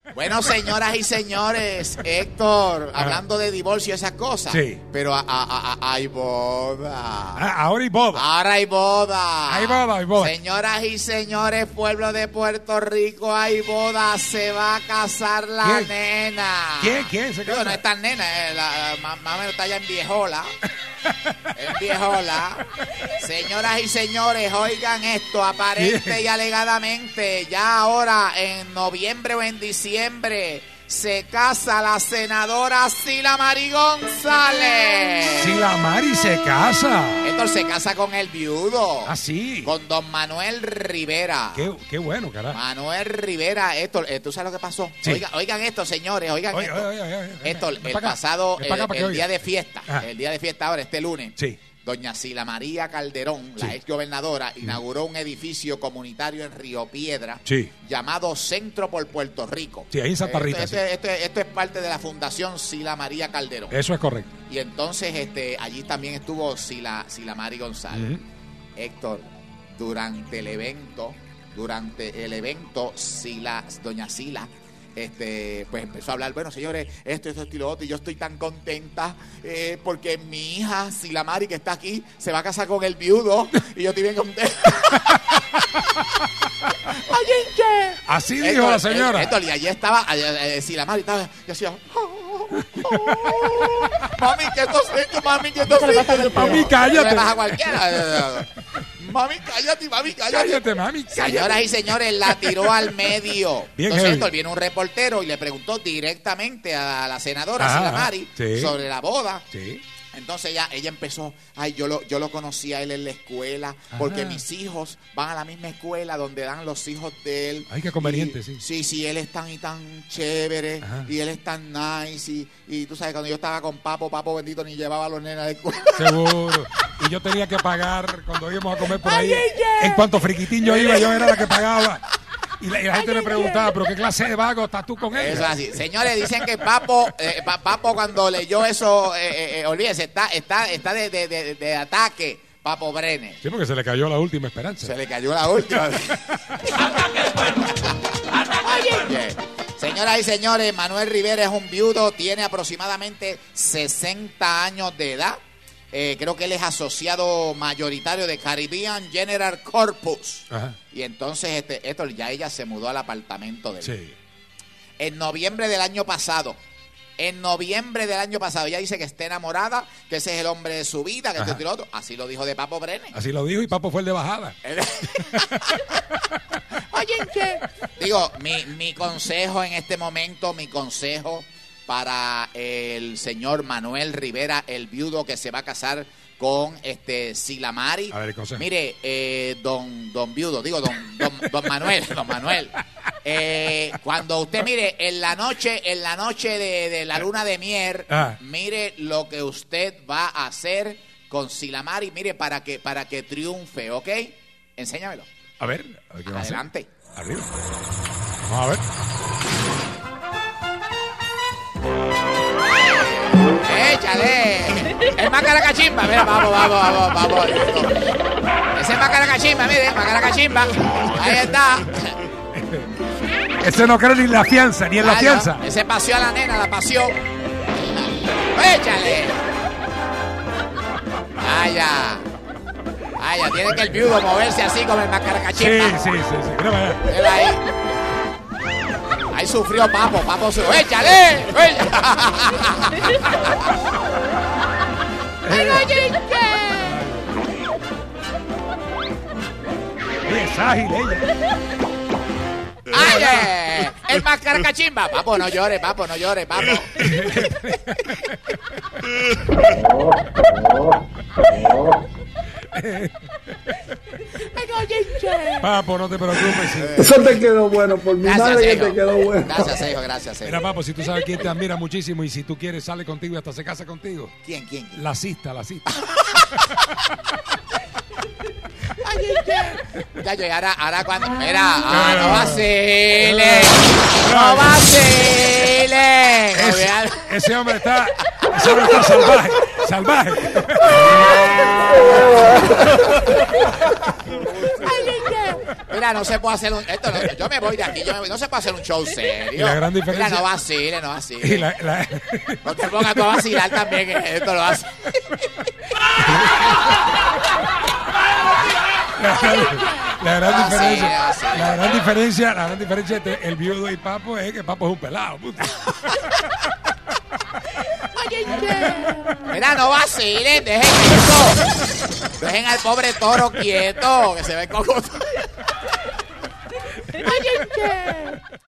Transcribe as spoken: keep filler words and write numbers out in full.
Bueno, señoras y señores, Héctor, Ajá. hablando de divorcio y esas cosas. Sí. Pero a, a, a, a- hay boda. Ah, ahora hay boda. Ahora hay boda. Hay boda, hay boda. Señoras y señores, pueblo de Puerto Rico, hay boda. Se va a casar la ¿Quién? nena. ¿Quién? ¿Quién se Digo, casa? no es tan nena, eh, la- la- más más o menos está ya en viejola. En viejola. Señoras y señores, oigan esto, aparente ¿Quién? y alegadamente, ya ahora en noviembre o en diciembre se casa la senadora Sila Mari González. Si la Mari se casa. Héctor se casa con el viudo. Ah, sí. Con don Manuel Rivera. Qué, qué bueno, carajo. Manuel Rivera, Héctor, eh, ¿tú sabes lo que pasó? Sí. Oigan, oigan esto, señores, oigan Oye, esto. oye, oye, oye, oye. Héctor, Ven el pa' acá. pasado, Ven el, pa' acá para que el día oiga. de fiesta, Ajá. el día de fiesta ahora, este lunes, Sí. doña Sila María Calderón, la Sí. ex gobernadora, inauguró un edificio comunitario en Río Piedra Sí. llamado Centro por Puerto Rico. Sí, ahí en Santa Eh, Rita, Esto, esto- esto- esto es parte de la Fundación Sila María Calderón. Eso es correcto. Y entonces este, allí también estuvo Sila, Sila Mari González. Ujú. Héctor, durante el evento, durante el evento, Sila, doña Sila, este, pues empezó a hablar, bueno, señores, esto, esto, esto y lo otro, y yo estoy tan contenta eh, porque mi hija, Sila Mari, que está aquí, se va a casar con el viudo, y yo estoy bien contenta. Ay, ¿qué? Así dijo Héctor, la señora. Héctor, y allí estaba, eh, eh, Sila Mari estaba, y hacía, oh, oh, mami, que esto es, mami, que esto es. Mami, cállate. Le pasa a cualquiera. Mami, cállate, mami, cállate. Cállate, mami. Cállate. Señoras y señores, la tiró al medio. Bien Entonces, heavy. Héctor, viene un reportero y le preguntó directamente a la senadora Ajá, Sila Mari sí. sobre la boda. Sí. Entonces ella, ella empezó, ay, yo lo, yo lo conocí a él en la escuela, porque Ajá. mis hijos van a la misma escuela donde dan los hijos de él. Ay, qué conveniente, Y- sí. Sí, sí, él es tan y tan chévere, Ajá. y él es tan nice, y, y tú sabes, cuando yo estaba con Papo, Papo bendito ni llevaba a los nenes a la escuela. Seguro. Y yo tenía que pagar cuando íbamos a comer por ahí. En cuanto friquitín yo iba, yo era la que pagaba. Y la, y la gente me preguntaba, ¿pero qué clase de vago estás tú con él? Eso es así. Señores, dicen que Papo, eh, Pa- Papo cuando leyó eso, eh, eh, eh, olvídese, está, está, está de, de, de, de ataque, Papo Brenes. Sí, porque se le cayó la última esperanza. Se le cayó la última. Oye, señoras y señores, Manuel Rivera es un viudo, tiene aproximadamente sesenta años de edad. Eh, creo que él es asociado mayoritario de Caribbean General Corpus. Ajá. Y entonces, este, esto, ya ella se mudó al apartamento de él. Sí. En noviembre del año pasado. En noviembre del año pasado. Ella dice que está enamorada, que ese es el hombre de su vida, que Ajá. esto y lo otro. Así lo dijo de Papo Brenes. Así lo dijo y Papo fue el de bajada. Oye, ¿qué? Digo, mi, mi consejo en este momento, mi consejo para el señor Manuel Rivera, el viudo que se va a casar con este Sila Mari. A ver, el consejo. Mire, eh, don, don viudo, digo, don, don, don Manuel, don Manuel. Eh, cuando usted mire en la noche, en la noche de, de la luna de miel, Ah. mire lo que usted va a hacer con Sila Mari, mire, para que, para que triunfe, ¿ok? Enséñamelo. A ver, a ver qué va a hacer. Adelante. Arriba. Vamos a ver. ¡Échale! Es Macaracachimba. Mira, vamos, vamos, vamos, vamos. Ese es Macaracachimba, mire, Macaracachimba. Ahí está. Ese no creo ni en la fianza, ni en la Ah, fianza. no, ese paseó a la nena, la paseó. ¡Échale! ¡Vaya! ¡Vaya! Tiene que el viudo moverse así como el Sí, Macaracachimba. sí, sí, sí. Mira para allá. Mira ahí. Ahí sufrió Papo, Papo sufrió. ¡Échale! ¡Échale! Oye, es ágil ella. ¡Ay, eh! ¡El Macaracachimba! Papo, no llore, Papo, no llore, Papo. Papo, no te preocupes. sí. Eso te quedó bueno, por mi Gracias, madre que hijo. te quedó bueno. Gracias, hijo, gracias, Mira, hijo. papo, si tú sabes quién te admira muchísimo y si tú quieres sale contigo y hasta se casa contigo. ¿Quién, quién, quién? La cista, la cista. Ya yo, ahora, ahora cuando. Mira, ah, no vacilen. No vacilen. Ese, ese hombre está, ese hombre está salvaje, salvaje. Mira, no se puede hacer un... Esto no, yo me voy de aquí, yo me voy, no se puede hacer un show serio. Y la gran diferencia... Mira, no vacile, no vacile. Y la, la... No te pongas tú a vacilar también, que esto lo hace. La, la gran Ah, diferencia, sí, ah, sí. la gran diferencia, la gran diferencia entre el viudo y Papo es que Papo es un pelado, puto. Mira, no vacilen, dejen eso. Dejen al pobre toro quieto, que se ve coco.